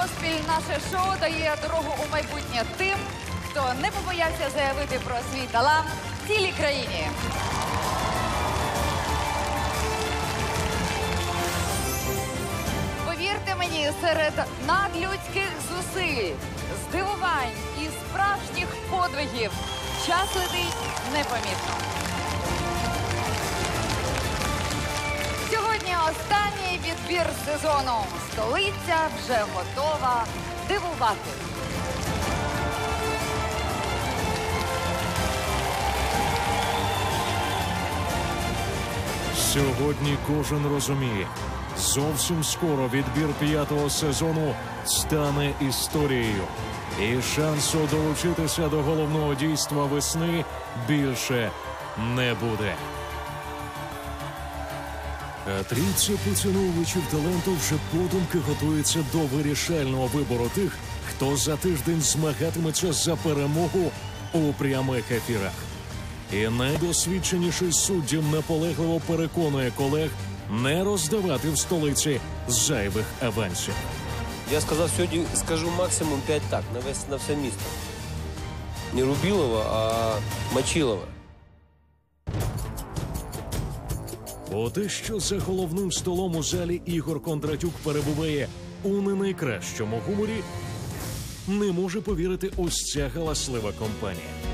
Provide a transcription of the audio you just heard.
поспіль наше шоу дає дорогу у майбутнє тим, хто не побоявся заявити про свій талант цілій країні. Повірте мені, серед надлюдських зусиль, здивувань і справжніх подвигів час летить непомітно. Сьогодні останній відбір сезону. Столиця вже готова дивувати. Сьогодні кожен розуміє, зовсім скоро відбір 5-го сезону стане історією. І шансу долучитися до головного дійства весни більше не буде. А трійця поціновувачів таланту вже подумки готується до вирішального вибору тих, хто за тиждень змагатиметься за перемогу у прямих ефірах. І найдосвідченіший суддям наполегливо переконує колег не роздавати в столиці зайвих авансів. Я сказав, сьогодні скажу максимум 5 так, на все місто. Не Рубілова, а Мочилова. У те, що за головним столом у залі Ігор Кондратюк перебуває у не найкращому гуморі, не може повірити ось ця галаслива компанія.